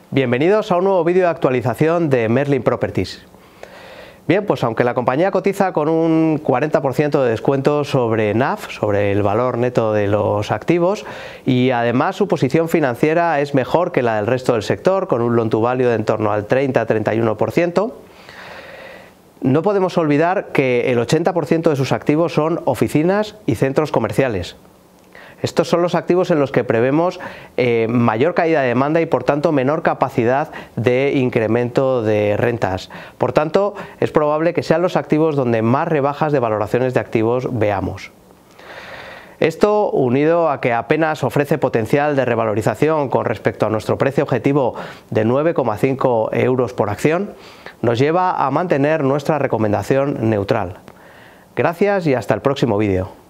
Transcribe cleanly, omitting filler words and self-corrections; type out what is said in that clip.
Bienvenidos a un nuevo vídeo de actualización de Merlin Properties. Bien, pues aunque la compañía cotiza con un 40% de descuento sobre NAV, sobre el valor neto de los activos, y además su posición financiera es mejor que la del resto del sector, con un loan to value de en torno al 30-31%, no podemos olvidar que el 80% de sus activos son oficinas y centros comerciales. Estos son los activos en los que prevemos mayor caída de demanda y por tanto menor capacidad de incremento de rentas. Por tanto, es probable que sean los activos donde más rebajas de valoraciones de activos veamos. Esto, unido a que apenas ofrece potencial de revalorización con respecto a nuestro precio objetivo de 9,5 euros por acción, nos lleva a mantener nuestra recomendación neutral. Gracias y hasta el próximo vídeo.